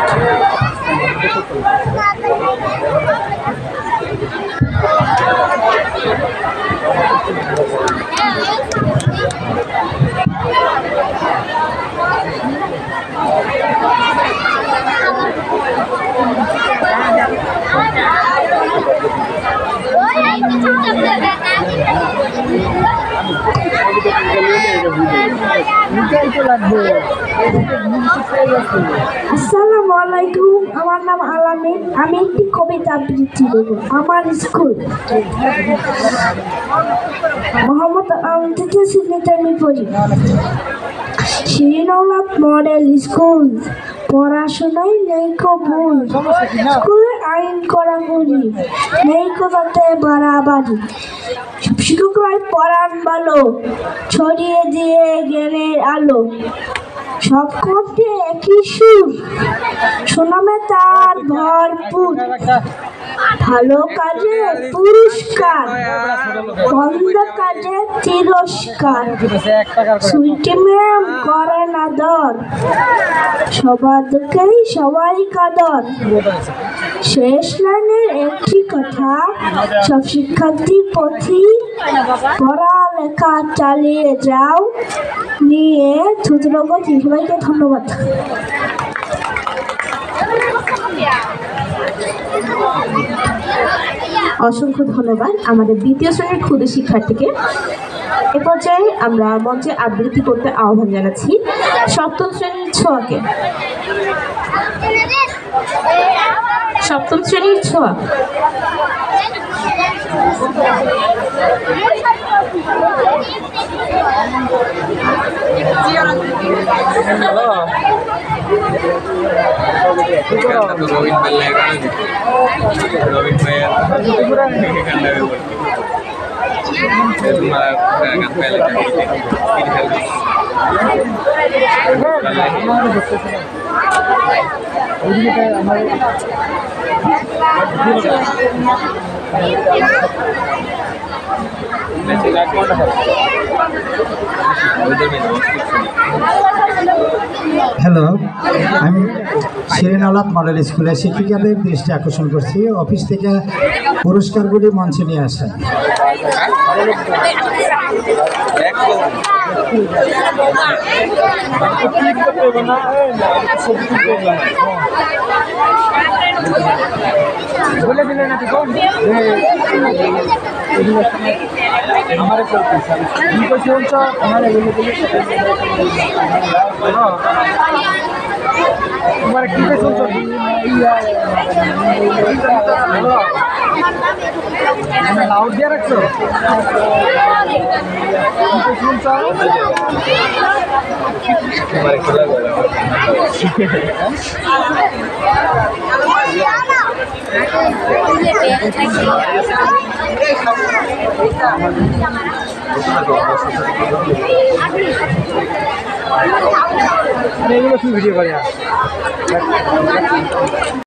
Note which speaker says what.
Speaker 1: আসসালামু আলাইকুম, আমার নাম আলামিন। আমি একটি কবিতা আবৃত্তি দেব। আমার স্কুল মোহাম্মদ আলমগীর শ্রেণীতে আমি পড়ি। শিরিনওয়ালাদ মডেল স্কুল, পড়াশোনায় নেই কো ভুল। স্কুলে আইন কড়াকড়ি, নেই কো তাতে বাড়াবাড়ি। সব শিক্ষকরাই পড়ান ভালো, ছড়িয়ে দিয়ে জ্ঞানের আলো। সব করতে একই সুর, সুনামে তার ভরপুর। ভালো কাজে পুরস্কার, মন্দ কাজে তিরস্কার। সুইটি ম্যাম করেন আদর, সবার দুঃখেই সবাই কাদর। শেষ লাইনের একটি কথা, সব শিক্ষার্থীর প্রতি পড়ালেখা চালিয়ে যাও নিয়ে ছুতরগত। সবাইকে ধন্যবাদ।
Speaker 2: অসংখ্য ধন্যবাদ আমাদের দ্বিতীয় শ্রেণীর ক্ষুদে শিক্ষার্থীকে। এ পর্যায়ে আমরা মঞ্চে আবৃত্তি করতে আহ্বান জানাচ্ছি সপ্তম শ্রেণীর ছোঁয়াকে। সপ্তম শ্রেণীর ছোঁয়া।
Speaker 3: হ্যালো, আমি শিরিনওয়ালাদ মডেল স্কুলের শিক্ষিকাদের দৃষ্টি আকর্ষণ করছি। অফিস থেকে পুরস্কারগুলি মঞ্চে নিয়ে আসেন।
Speaker 4: বলে দিলে না আমার তোমার কি শুনছো লাউড দিয়ে রাখছো শুনছো এগুলো কি ভিডিও করে